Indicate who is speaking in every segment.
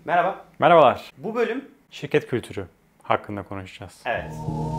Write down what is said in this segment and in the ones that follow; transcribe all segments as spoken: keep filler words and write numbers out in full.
Speaker 1: Merhaba.
Speaker 2: Merhabalar.
Speaker 1: Bu bölüm
Speaker 2: Şirket kültürü hakkında konuşacağız.
Speaker 1: Evet.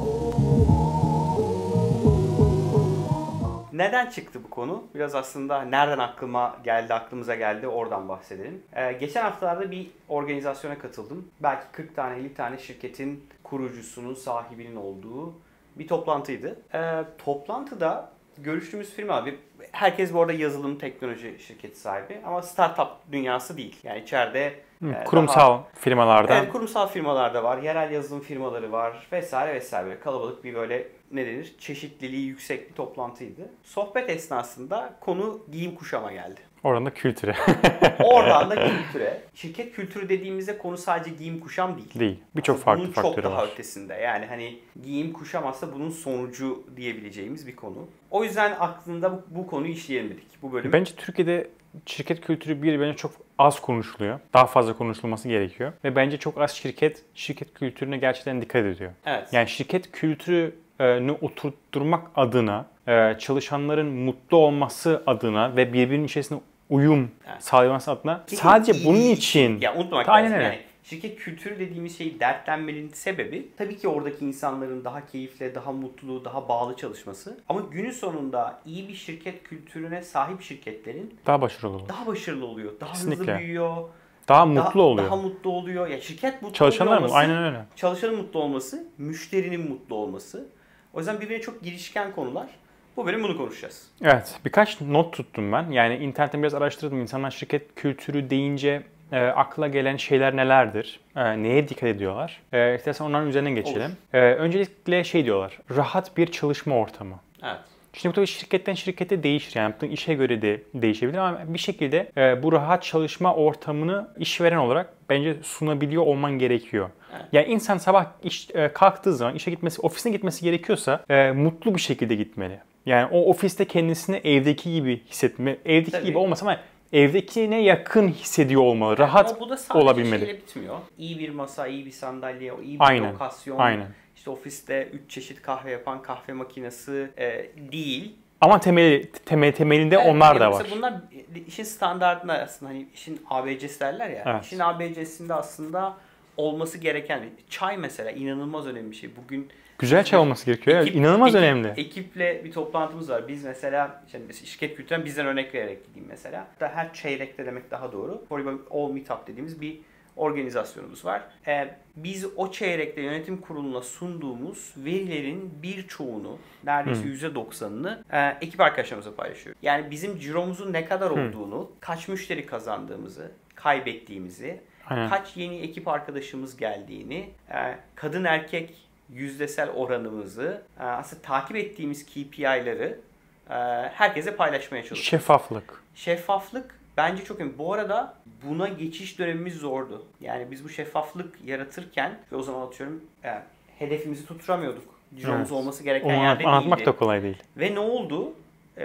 Speaker 1: Neden çıktı bu konu? Biraz aslında nereden aklıma geldi, aklımıza geldi oradan bahsedelim. Ee, geçen haftalarda bir organizasyona katıldım. Belki kırk tane elli tane şirketin kurucusunun, sahibinin olduğu bir toplantıydı. Ee, toplantıda görüştüğümüz firma, bir herkes bu arada yazılım teknoloji şirketi sahibi ama startup dünyası değil. Yani içeride e,
Speaker 2: kurumsal
Speaker 1: daha,
Speaker 2: firmalardan.
Speaker 1: Evet, kurumsal firmalarda var, yerel yazılım firmaları var vesaire vesaire. Böyle kalabalık bir böyle ne denir? Çeşitliliği yüksek bir toplantıydı. Sohbet esnasında konu giyim kuşama geldi.
Speaker 2: Oradan da kültüre.
Speaker 1: Oradan da kültüre. Şirket kültürü dediğimizde konu sadece giyim kuşam değil.
Speaker 2: Değil. Birçok farklı faktörü var.
Speaker 1: Bunun çok daha ötesinde. Yani hani giyim kuşam aslında bunun sonucu diyebileceğimiz bir konu. O yüzden aklında bu, bu konuyu işleyelim dedik. Bu bölüm.
Speaker 2: Bence Türkiye'de şirket kültürü bir bence çok az konuşuluyor. Daha fazla konuşulması gerekiyor. Ve bence çok az şirket şirket kültürüne gerçekten dikkat ediyor.
Speaker 1: Evet.
Speaker 2: Yani şirket kültürünü oturtturmak adına, çalışanların mutlu olması adına ve birbirinin içerisinde uyum evet. sağlaması adına Peki, sadece iyi, bunun için...
Speaker 1: Ya unutmamak
Speaker 2: aynen
Speaker 1: lazım.
Speaker 2: öyle.
Speaker 1: Yani şirket kültürü dediğimiz şey dertlenmenin sebebi tabii ki oradaki insanların daha keyifli, daha mutlu, daha bağlı çalışması. Ama günün sonunda iyi bir şirket kültürüne sahip şirketlerin
Speaker 2: daha başarılı oluyor.
Speaker 1: Daha başarılı oluyor. Daha
Speaker 2: Kesinlikle.
Speaker 1: hızlı büyüyor.
Speaker 2: Daha mutlu
Speaker 1: daha,
Speaker 2: oluyor.
Speaker 1: Daha mutlu oluyor. Ya şirket mutlu
Speaker 2: Çalışanlar
Speaker 1: olması,
Speaker 2: mı? Aynen öyle.
Speaker 1: Çalışanın mutlu olması, müşterinin mutlu olması. O yüzden birbirine çok girişken konular. Bu bölüm bunu konuşacağız.
Speaker 2: Evet. Birkaç not tuttum ben. Yani internetten biraz araştırdım. İnsanlar şirket kültürü deyince e, akla gelen şeyler nelerdir? E, neye dikkat ediyorlar? E, istersen onların üzerine geçelim. E, öncelikle şey diyorlar. Rahat bir çalışma ortamı.
Speaker 1: Evet.
Speaker 2: Şimdi bu tabii şirketten şirkete değişir. Yani yaptığın işe göre de değişebilir ama bir şekilde e, bu rahat çalışma ortamını işveren olarak bence sunabiliyor olman gerekiyor. Evet. Yani insan sabah iş, e, kalktığı zaman işe gitmesi, ofisine gitmesi gerekiyorsa e, mutlu bir şekilde gitmeli. Yani o ofiste kendisini evdeki gibi hissetme, evdeki tabii. gibi olmasa ama evdekine yakın hissediyor olmalı. Yani rahat
Speaker 1: bu da sadece
Speaker 2: olabilmeli.
Speaker 1: Şeyle bitmiyor. İyi bir masa, iyi bir sandalye, iyi bir
Speaker 2: aynen.
Speaker 1: lokasyon.
Speaker 2: Aynen.
Speaker 1: İşte ofiste üç çeşit kahve yapan kahve makinesi e, değil.
Speaker 2: Ama temeli, temel, temelinde evet, onlar da var.
Speaker 1: Bunlar işin standartında aslında hani işin A B C'si derler ya. Evet. İşin A B C'sinde aslında olması gereken çay mesela inanılmaz önemli bir şey. Bugün
Speaker 2: güzel çay olması gerekiyor. Ekip, inanılmaz
Speaker 1: ekip,
Speaker 2: önemli.
Speaker 1: Ekiple bir toplantımız var. Biz mesela şimdi şirket kültüründen bizden örnek vererek gideyim mesela. Her çeyrekte demek daha doğru. For All Meetup dediğimiz bir organizasyonumuz var. Ee, biz o çeyrekte yönetim kuruluna sunduğumuz verilerin birçoğunu, neredeyse yüzde doksanını e, ekip arkadaşlarımızla paylaşıyoruz. Yani bizim ciromuzun ne kadar olduğunu, hmm. kaç müşteri kazandığımızı, kaybettiğimizi, Aynen. kaç yeni ekip arkadaşımız geldiğini, e, kadın erkek yüzdesel oranımızı, e, aslında takip ettiğimiz K P I'ları e, herkese paylaşmaya çalışıyoruz.
Speaker 2: Şeffaflık.
Speaker 1: Şeffaflık bence çok önemli. Bu arada buna geçiş dönemimiz zordu. Yani biz bu şeffaflık yaratırken ve o zaman atıyorum yani hedefimizi tutturamıyorduk. Ciromuz evet. olması gereken
Speaker 2: Onu
Speaker 1: yerde değildi.
Speaker 2: Anlatmak da kolay değil.
Speaker 1: Ve ne oldu? Ee,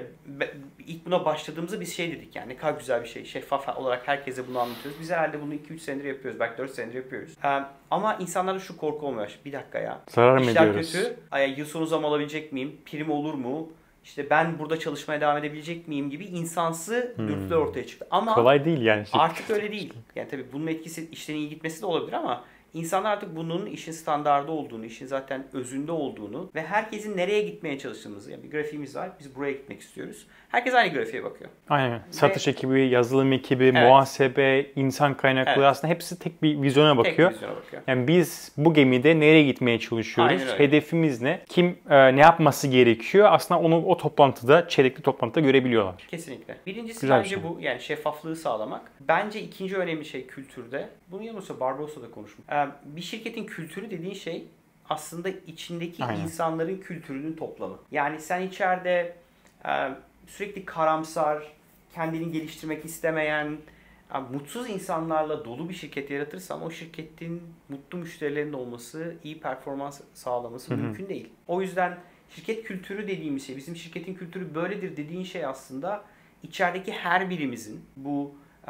Speaker 1: ilk buna başladığımızda biz şey dedik yani ne kadar güzel bir şey. Şeffaf olarak herkese bunu anlatıyoruz. Biz herhalde bunu iki üç senedir yapıyoruz. Belki dört senedir yapıyoruz. Ee, ama insanlarda şu korku olmuyor. Bir dakika ya.
Speaker 2: Zarar mı
Speaker 1: İşler
Speaker 2: ediyoruz?
Speaker 1: kötü. Ay, yıl sonu zam alabilecek miyim? Prim olur mu? İşte ben burada çalışmaya devam edebilecek miyim gibi insansı hmm. dürtüler ortaya çıktı. Ama
Speaker 2: kolay değil yani.
Speaker 1: Artık öyle değil. Yani tabii bunun etkisi işlerin iyi gitmesi de olabilir ama İnsanlar artık bunun işin standardı olduğunu, işin zaten özünde olduğunu ve herkesin nereye gitmeye çalıştığımızı, yani bir grafiğimiz var, biz buraya gitmek istiyoruz. Herkes aynı grafiğe bakıyor.
Speaker 2: Aynen. Satış ve, ekibi, yazılım ekibi, evet. muhasebe, insan kaynakları evet. aslında hepsi tek bir vizyona bakıyor.
Speaker 1: Tek bir vizyona bakıyor.
Speaker 2: Yani biz bu gemide nereye gitmeye çalışıyoruz? Hedefimiz ne? Kim e, ne yapması gerekiyor? Aslında onu o toplantıda, çeyrekli toplantıda görebiliyorlar.
Speaker 1: Kesinlikle. Birincisi
Speaker 2: Güzel
Speaker 1: bence
Speaker 2: şey.
Speaker 1: bu, yani şeffaflığı sağlamak. Bence ikinci önemli şey kültürde. Bunu yanılmıyorsa Barbaros'la da konuşmuş. Ee, bir şirketin kültürü dediğin şey aslında içindeki Aynen. insanların kültürünün toplamı. Yani sen içeride e, sürekli karamsar, kendini geliştirmek istemeyen, yani mutsuz insanlarla dolu bir şirket yaratırsan o şirketin mutlu müşterilerin olması, iyi performans sağlaması Hı-hı. mümkün değil. O yüzden şirket kültürü dediğimiz şey, bizim şirketin kültürü böyledir dediğin şey aslında içerideki her birimizin bu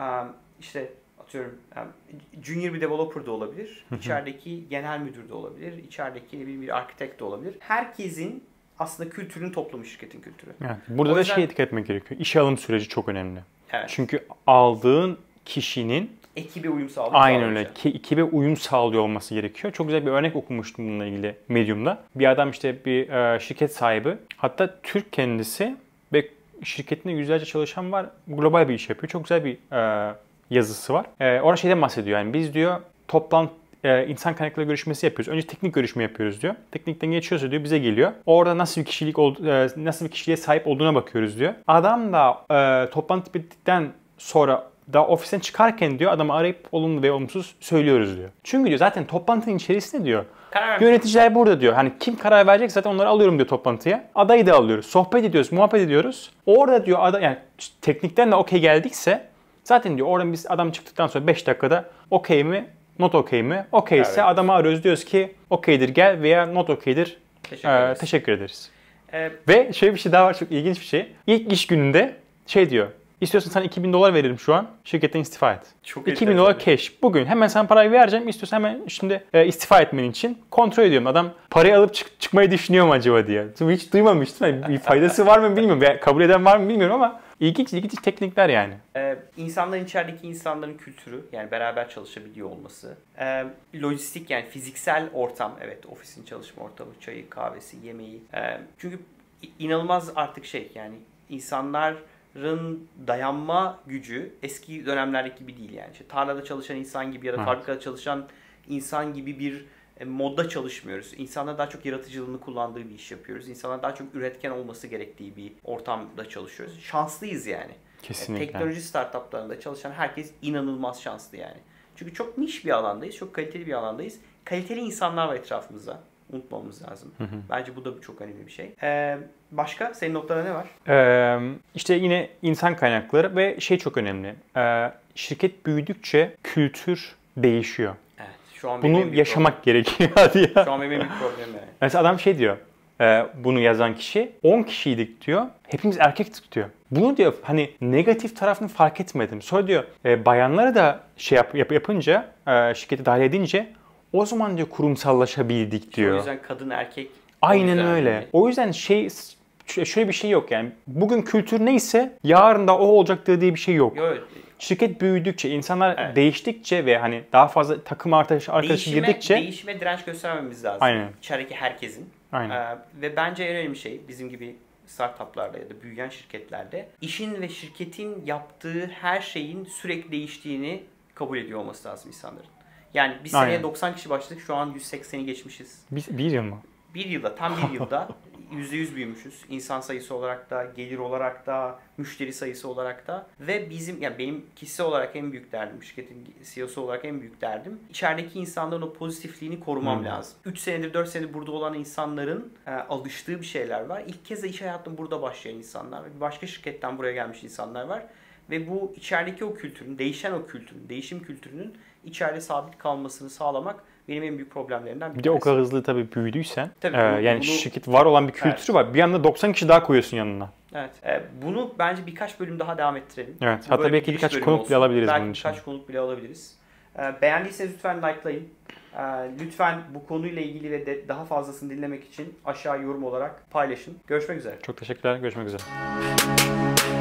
Speaker 1: işte atıyorum junior bir developer da olabilir, içerideki genel müdür de olabilir, içerideki bir, bir architect de olabilir. Herkesin aslında kültürün toplamı şirketin kültürü.
Speaker 2: Evet, burada o da yüzden... şeye dikkat etmek gerekiyor. İşe alım süreci çok önemli.
Speaker 1: Evet.
Speaker 2: Çünkü aldığın kişinin
Speaker 1: Ekibe uyum sağlıyor.
Speaker 2: Aynen öyle. Ki, ekibe uyum sağlıyor olması gerekiyor. Çok güzel bir örnek okumuştum bununla ilgili Medium'da. Bir adam işte bir e, şirket sahibi. Hatta Türk kendisi ve şirketinde yüzlerce çalışan var. Global bir iş yapıyor. Çok güzel bir e, yazısı var. E, orada şeyden bahsediyor. Yani biz diyor toplantı e, insan kaynakları görüşmesi yapıyoruz. Önce teknik görüşme yapıyoruz diyor. Teknikten geçiyorsa diyor bize geliyor. Orada nasıl bir kişilik ol, e, nasıl bir kişiliğe sahip olduğuna bakıyoruz diyor. Adam da e, toplantı bittikten sonra daha ofisten çıkarken diyor adamı arayıp olumlu ve olumsuz söylüyoruz diyor. Çünkü diyor zaten toplantının içerisinde diyor yöneticiler burada diyor. Hani kim karar verecek zaten onları alıyorum diyor toplantıya. Adayı da alıyoruz. Sohbet ediyoruz, muhabbet ediyoruz. Orada diyor ada, yani teknikten de okey geldikse zaten diyor oradan biz adam çıktıktan sonra beş dakikada okey mi, not okey mi? Okeyse evet. Adamı arıyoruz diyoruz ki okeydir gel veya not okeydir. Teşekkür, ee, teşekkür ederiz. Ee, ve şöyle bir şey daha var çok ilginç bir şey. İlk iş gününde şey diyor. İstiyorsan sana iki bin dolar veririm şu an. Şirketten istifa et. Çok iki bin dolar cash. Bugün hemen sana parayı vereceğim. İstiyorsan hemen şimdi e, istifa etmen için kontrol ediyorum. Adam parayı alıp çık- çıkmayı düşünüyor mu acaba diye. Hiç duymamıştım. Yani bir faydası var mı bilmiyorum. Veya kabul eden var mı bilmiyorum ama ilginç ilginç teknikler yani.
Speaker 1: Ee, insanların içerideki insanların kültürü yani beraber çalışabiliyor olması. Ee, lojistik yani fiziksel ortam. Evet ofisin çalışma ortamı, çayı, kahvesi, yemeği. Ee, çünkü inanılmaz artık şey yani insanlar dayanma gücü eski dönemlerdeki gibi değil yani. İşte tarlada çalışan insan gibi ya da evet. fabrikada çalışan insan gibi bir modda çalışmıyoruz. İnsanlar daha çok yaratıcılığını kullandığı bir iş yapıyoruz. İnsanlar daha çok üretken olması gerektiği bir ortamda çalışıyoruz. Şanslıyız yani.
Speaker 2: Kesinlikle.
Speaker 1: Yani teknoloji startuplarında çalışan herkes inanılmaz şanslı yani. Çünkü çok niş bir alandayız, çok kaliteli bir alandayız. Kaliteli insanlar var etrafımızda. Unutmamamız lazım. Hı hı. Bence bu da çok önemli bir şey. Ee, başka? Senin noktada ne var?
Speaker 2: Ee, işte yine insan kaynakları ve şey çok önemli. Ee, şirket büyüdükçe kültür değişiyor.
Speaker 1: Evet. Şu an
Speaker 2: bunu yaşamak problem. gerekiyor. Hadi ya.
Speaker 1: Şu an benim bir problemim yani.
Speaker 2: Mesela adam şey diyor. E, bunu yazan kişi on kişiydik diyor. Hepimiz erkektik diyor. Bunu diyor hani negatif tarafını fark etmedim. Sonra diyor e, bayanları da şey yap, yap yapınca e, şirkete dahil edince o zaman diyor kurumsallaşabildik diyor.
Speaker 1: O yüzden kadın erkek.
Speaker 2: Aynen öyle. Yani. O yüzden şey şöyle bir şey yok yani. Bugün kültür neyse yarın da o olacak diye bir şey yok.
Speaker 1: Yok.
Speaker 2: Şirket büyüdükçe, insanlar evet. değiştikçe ve hani daha fazla takım arkadaşı, arkadaşı
Speaker 1: değişime,
Speaker 2: girdikçe
Speaker 1: değişime direnç göstermemiz lazım.
Speaker 2: Aynen.
Speaker 1: İçerideki herkesin.
Speaker 2: Aynen.
Speaker 1: Ee, ve bence en önemli şey bizim gibi startuplarda ya da büyüyen şirketlerde işin ve şirketin yaptığı her şeyin sürekli değiştiğini kabul ediyor olması lazım insanların. Yani bir seneye Aynen. doksan kişi başladık, şu an yüz sekseni geçmişiz.
Speaker 2: Bir, bir yıl mı?
Speaker 1: Bir yılda, tam bir yılda yüzde yüz büyümüşüz. İnsan sayısı olarak da, gelir olarak da, müşteri sayısı olarak da. Ve bizim, yani benim kişisel olarak en büyük derdim, şirketin C E O'su olarak en büyük derdim, içerideki insanların o pozitifliğini korumam hmm. lazım. üç senedir, dört senedir burada olan insanların e, alıştığı bir şeyler var. İlk kez de iş hayatında burada başlayan insanlar var. Başka şirketten buraya gelmiş insanlar var. Ve bu içerideki o kültürün, değişen o kültürün, değişim kültürünün içeride sabit kalmasını sağlamak benim en büyük problemlerimden bir
Speaker 2: Bir de o kadar hızlı tabii büyüdüysen, tabii,
Speaker 1: e,
Speaker 2: bunu, yani bunu, şirket var olan bir kültürü evet. var. Bir anda doksan kişi daha koyuyorsun yanına.
Speaker 1: Evet. E, bunu bence birkaç bölüm daha devam ettirelim.
Speaker 2: Evet. Bu hatta belki birkaç konuk olsun. bile alabiliriz
Speaker 1: belki
Speaker 2: bunun için.
Speaker 1: birkaç konuk bile alabiliriz. E, beğendiyseniz lütfen likelayın. E, lütfen bu konuyla ilgili ve de daha fazlasını dinlemek için aşağı yorum olarak paylaşın. Görüşmek üzere.
Speaker 2: Çok teşekkürler. Görüşmek üzere.